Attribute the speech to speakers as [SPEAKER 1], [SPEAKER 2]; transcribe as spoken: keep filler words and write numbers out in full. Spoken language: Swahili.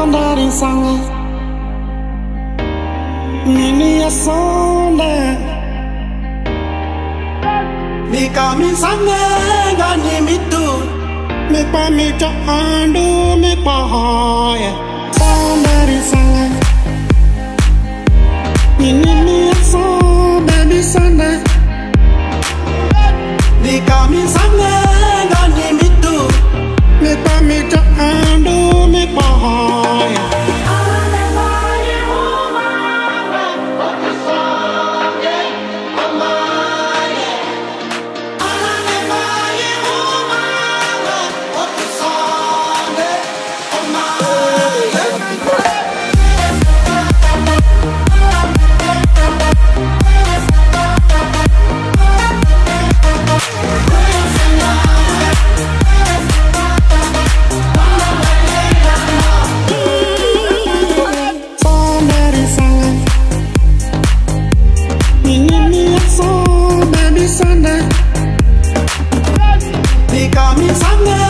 [SPEAKER 1] dari sangat Nini ya sonda Mi kami sangat gani mitu Mi pa mi cha andu mi pa hoya Sonda dari sangat Nini mi ya sonda baby sonda Mi kami sangat gani mitu Mi pa mi cha andu mi pa hoya Di kami sangat